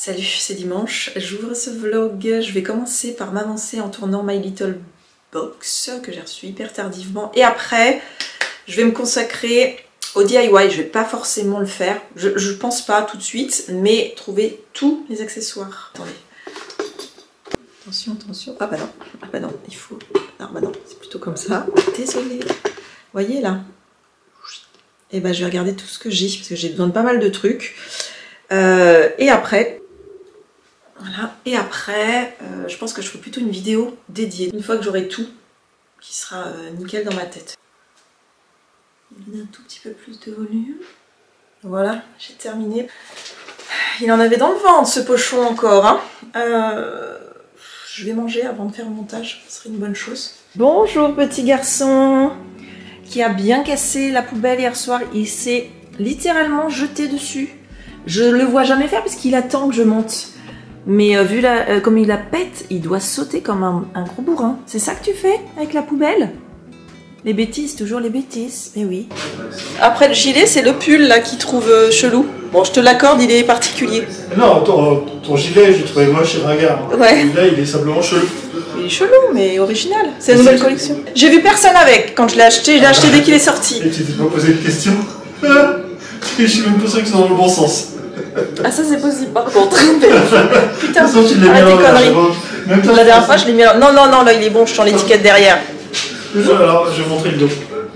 Salut, c'est dimanche, j'ouvre ce vlog, je vais commencer par m'avancer en tournant My Little Box que j'ai reçu hyper tardivement et après je vais me consacrer au DIY, je vais pas forcément le faire, je pense pas tout de suite, mais trouver tous les accessoires. Attendez, attention, attention, ah bah non, il faut, ah bah non, c'est plutôt comme ça, désolée, voyez là, et bah je vais regarder tout ce que j'ai parce que j'ai besoin de pas mal de trucs. Et après, voilà, et après, je pense que je ferai plutôt une vidéo dédiée, une fois que j'aurai tout, qui sera nickel dans ma tête. Donner un tout petit peu plus de volume. Voilà, j'ai terminé. Il en avait dans le ventre ce pochon encore, hein. Je vais manger avant de faire le montage, ce serait une bonne chose. Bonjour petit garçon, qui a bien cassé la poubelle hier soir, il s'est littéralement jeté dessus. Je le vois jamais faire parce qu'il attend que je monte. Mais vu comme il la pète, il doit sauter comme un gros bourrin. C'est ça que tu fais avec la poubelle? Les bêtises, toujours les bêtises. Eh oui. Après le gilet, c'est le pull là qui trouve chelou. Bon, je te l'accorde, il est particulier. Non, ton gilet, je l'ai trouvé moche et ringard. Ouais. Là, il est simplement chelou. Il est chelou, mais original. C'est la nouvelle collection. J'ai vu personne avec quand je l'ai acheté. Je l'ai acheté dès qu'il est sorti. Et tu t'es pas posé de questions? Je suis même pas sûr que c'est dans le bon sens. Ah ça c'est possible par contre. Putain, De toute façon, tu l'as mis arrête tes en conneries. La dernière fois je l'ai mis en... Non, là il est bon, je sens l'étiquette derrière. Alors, je vais montrer le dos.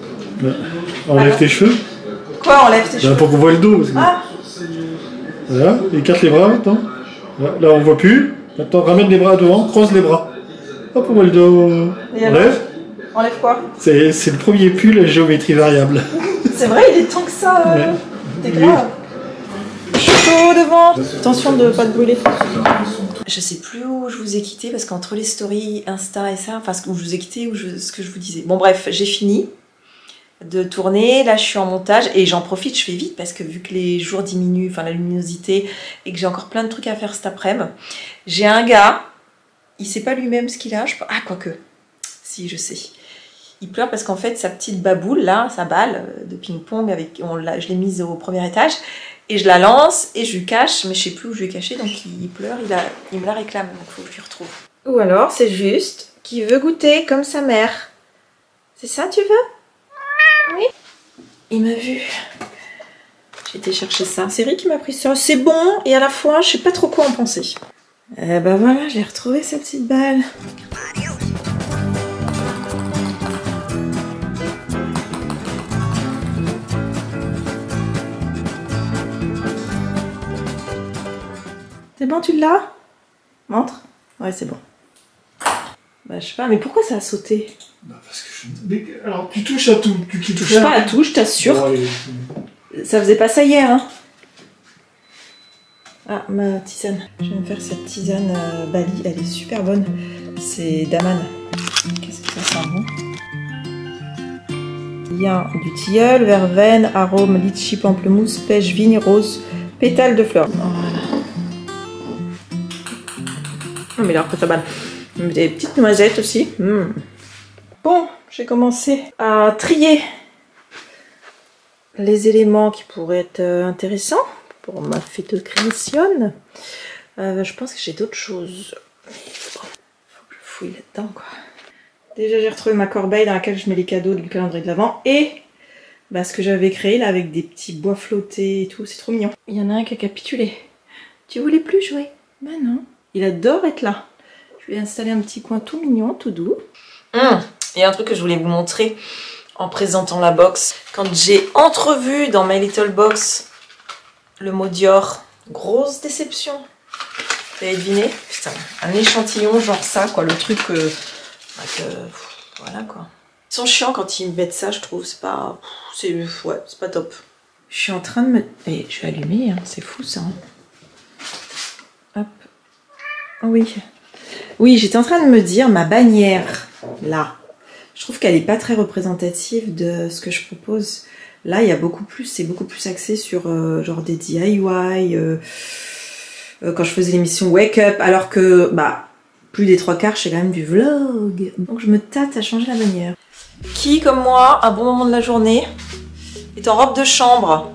Enlève tes cheveux. Quoi, enlève tes cheveux? Pour qu'on voit le dos. Ah. Voilà, écarte les bras maintenant. Là, on voit plus. Maintenant, ramène les bras devant, croise les bras. Hop, on voit le dos. Enlève. Enlève quoi? C'est le premier pull géométrie variable. C'est vrai, il est tant que ça. C'est grave. Chaud devant. Attention de ne pas te brûler. Je sais plus où je vous ai quitté parce qu'entre les stories Insta et ça, enfin où je vous ai quitté ou ce que je vous disais. Bon bref, j'ai fini de tourner, là je suis en montage et j'en profite, je fais vite parce que vu que les jours diminuent, enfin la luminosité, et que j'ai encore plein de trucs à faire cet après-midi, j'ai un gars, il sait pas lui-même ce qu'il a, ah quoique, si je sais. Il pleure parce qu'en fait sa petite baboule là, sa balle de ping-pong, je l'ai mise au premier étage et je la lance et je lui cache, mais je sais plus où je lui ai caché, donc il pleure, il me la réclame, donc il faut que je lui retrouve. Ou alors c'est juste qu'il veut goûter comme sa mère. C'est ça tu veux? Oui. Il m'a vu. J'ai été chercher ça. C'est Rick qui m'a pris ça. C'est bon et à la fois je sais pas trop quoi en penser. Bah voilà, j'ai retrouvé sa petite balle. C'est bon, tu l'as? Montre. Ouais, c'est bon. Bah, je sais pas, mais pourquoi ça a sauté? Bah, parce que mais, alors, tu touches à tout. Tu touches pas à tout, je t'assure. Bon, ça faisait pas ça hier, hein. Ah, ma tisane. Je vais me faire cette tisane Bali. Elle est super bonne. C'est Daman. Qu'est-ce que ça sent bon? Il y a du tilleul, verveine, arôme, litchi, pamplemousse, pêche, vigne, rose, pétales de fleurs. Voilà. Oh, mais alors que ça banne. Des petites noisettes aussi. Bon, j'ai commencé à trier les éléments qui pourraient être intéressants pour ma fête de création. Je pense que j'ai d'autres choses. Faut que je fouille là-dedans, quoi. Déjà, j'ai retrouvé ma corbeille dans laquelle je mets les cadeaux du calendrier de l'Avent et bah, ce que j'avais créé là avec des petits bois flottés et tout. C'est trop mignon. Il y en a un qui a capitulé. Tu voulais plus jouer? Bah non. Il adore être là. Je vais installer un petit coin tout mignon, tout doux. Il y a un truc que je voulais vous montrer en présentant la box. Quand j'ai entrevu dans My Little Box le mot Dior, grosse déception. Vous avez deviné? Putain, un échantillon genre ça, quoi. Le truc voilà, quoi. Ils sont chiants quand ils me mettent ça, je trouve. C'est pas... Ouais, c'est pas top. Je suis en train de me... Et je vais allumer, hein. C'est fou, ça. Hop. Oui. Oui, j'étais en train de me dire, ma bannière, là, je trouve qu'elle n'est pas très représentative de ce que je propose. Là, il y a beaucoup plus, c'est beaucoup plus axé sur genre des DIY, quand je faisais l'émission Wake Up, alors que, bah, plus des 3/4, c'est quand même du vlog. Donc je me tâte à changer la bannière. Qui, comme moi, à un bon moment de la journée, est en robe de chambre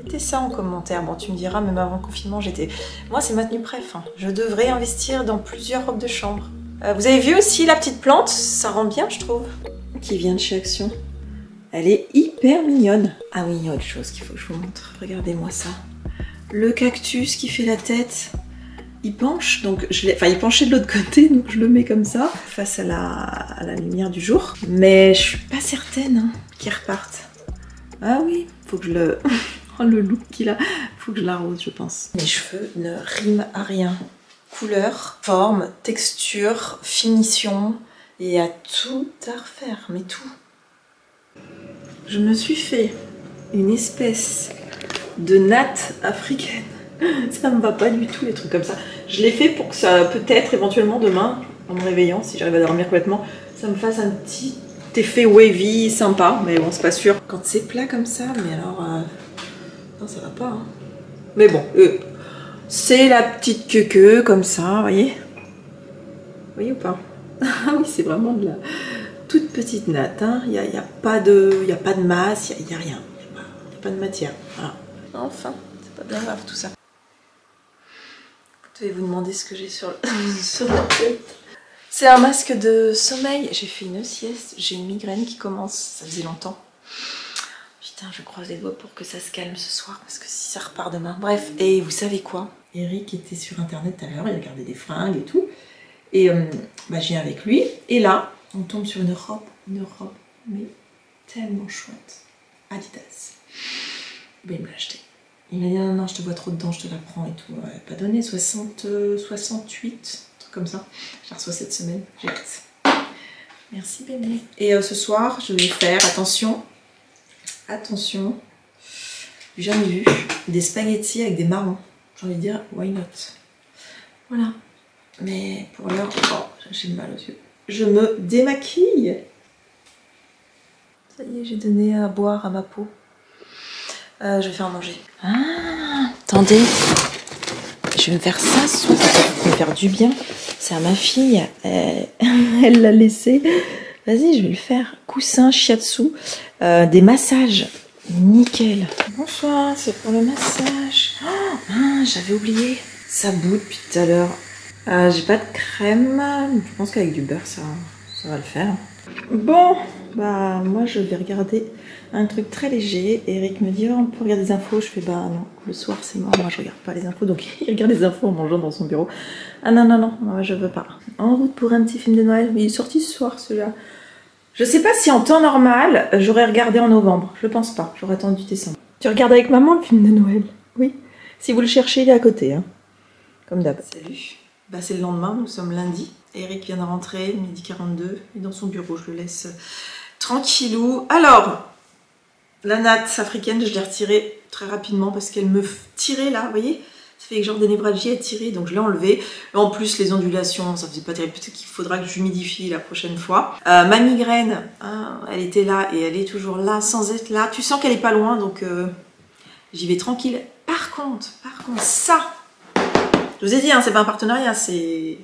Mettez ça en commentaire. Bon, tu me diras, même avant le confinement, j'étais... Moi, c'est ma tenue préf. Hein. Je devrais investir dans plusieurs robes de chambre. Vous avez vu aussi la petite plante? Ça rend bien, je trouve. Qui vient de chez Action. Elle est hyper mignonne. Ah oui, il y a autre chose qu'il faut que je vous montre. Regardez-moi ça. Le cactus qui fait la tête. Il penche, donc il penchait de l'autre côté, donc je le mets comme ça, face à la lumière du jour. Mais je suis pas certaine hein, qu'il reparte. Ah oui, faut que je le... oh, le look qu'il a, faut que je l'arrose, je pense. Mes cheveux ne riment à rien. Couleur, forme, texture, finition, il y a tout à refaire, mais tout. Je me suis fait une espèce de natte africaine. Ça me va pas du tout les trucs comme ça. Je l'ai fait pour que ça, peut-être éventuellement demain, en me réveillant, si j'arrive à dormir complètement, ça me fasse un petit effet wavy sympa. Mais bon, c'est pas sûr. Quand c'est plat comme ça, mais alors... non, ça va pas. Hein. Mais bon, c'est la petite queue comme ça, vous voyez? Vous voyez ou pas? Ah oui, c'est vraiment de la toute petite natte. Hein. Il n'y a pas de masse, il n'y a rien. Il n'y a pas de matière. Voilà. Enfin, c'est pas bien grave tout ça. Vous devez vous demander ce que j'ai sur la tête. C'est un masque de sommeil. J'ai fait une sieste. J'ai une migraine qui commence. Ça faisait longtemps. Putain, je croise les doigts pour que ça se calme ce soir. Parce que si ça repart demain. Bref, et vous savez quoi? Eric était sur internet tout à l'heure. Il regardait des fringues et tout. Et je viens avec lui. Et là, on tombe sur une robe. Mais tellement chouette. Adidas. Ben, il me l'a acheté. Il m'a dit non, je te vois trop dedans, je te la prends et tout. Ouais, pas donné, 68, un truc comme ça. Je la reçois cette semaine, j'ai hâte. Merci bébé. Et ce soir, je vais faire, attention, jamais vu, des spaghettis avec des marrons. J'ai envie de dire, why not? Voilà. Mais pour l'heure, oh, j'ai mal aux yeux. Je me démaquille. Ça y est, j'ai donné à boire à ma peau. Je vais faire manger. Ah, attendez. Je vais me faire ça ce soir. Ça va me faire du bien. C'est à ma fille. Elle l'a laissé. Vas-y, je vais le faire. Coussin shiatsu. Des massages. Nickel. Bonsoir, c'est pour le massage. Oh, j'avais oublié. Ça bout depuis tout à l'heure. J'ai pas de crème. Je pense qu'avec du beurre, ça va le faire. Bon, bah moi je vais regarder un truc très léger. Eric me dit, oh, on peut regarder des infos. Je fais, bah non, le soir c'est mort, moi je regarde pas les infos. Donc il regarde les infos en mangeant dans son bureau. Ah non, moi je veux pas. En route pour un petit film de Noël. Il est sorti ce soir celui-là. Je sais pas si en temps normal, j'aurais regardé en novembre. Je pense pas, j'aurais attendu décembre. Tu regardes avec maman le film de Noël? Oui. Si vous le cherchez, il est à côté, hein. Comme d'hab. Salut. Bah c'est le lendemain, nous sommes lundi. Eric vient de rentrer, 12h42, il est dans son bureau, je le laisse tranquillou. Alors, la natte africaine, je l'ai retirée très rapidement parce qu'elle me tirait là, vous voyez? Ça fait genre des névralgies à tirer, donc je l'ai enlevée. En plus, les ondulations, ça faisait pas terrible. Peut-être qu'il faudra que j'humidifie la prochaine fois. Ma migraine, hein, elle était là et elle est toujours là, sans être là. Tu sens qu'elle est pas loin, donc j'y vais tranquille. Par contre, ça... Je vous ai dit, hein, c'est pas un partenariat, c'est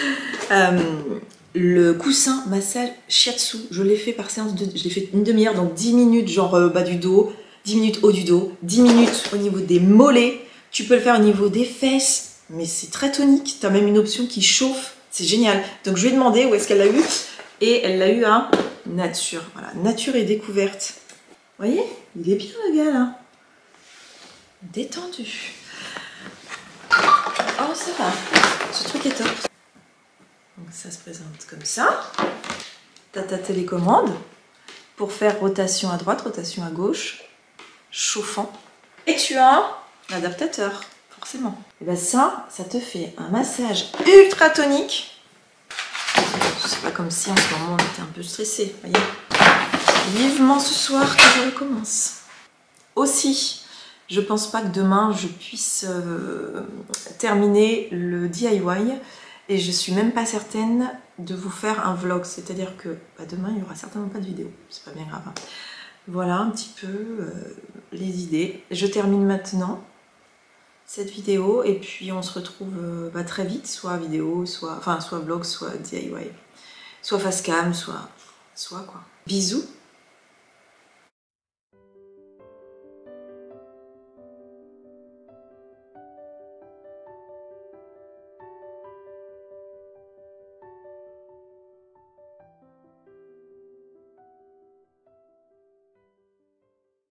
le coussin massage shiatsu. Je l'ai fait par séance, je l'ai fait une demi-heure, donc 10 minutes genre bas du dos, 10 minutes haut du dos, 10 minutes au niveau des mollets. Tu peux le faire au niveau des fesses, mais c'est très tonique. Tu as même une option qui chauffe, c'est génial. Donc je lui ai demandé où est-ce qu'elle l'a eu, et elle l'a eu à Nature. Voilà, Nature et Découverte. Vous voyez, il est bien le gars là. Détendu. Oh, ça va. Ce truc est top. Donc ça se présente comme ça. Tu as ta télécommande pour faire rotation à droite, rotation à gauche, chauffant. Et tu as l'adaptateur, forcément. Et bien ça te fait un massage ultra tonique. C'est pas comme si en ce moment on était un peu stressé, voyez. Vivement ce soir que je recommence. Aussi, je pense pas que demain je puisse terminer le DIY et je suis même pas certaine de vous faire un vlog, c'est-à-dire que demain il y aura certainement pas de vidéo, c'est pas bien grave. Hein. Voilà un petit peu les idées. Je termine maintenant cette vidéo et puis on se retrouve très vite, soit vidéo, soit vlog, soit DIY, soit face cam, soit quoi. Bisous.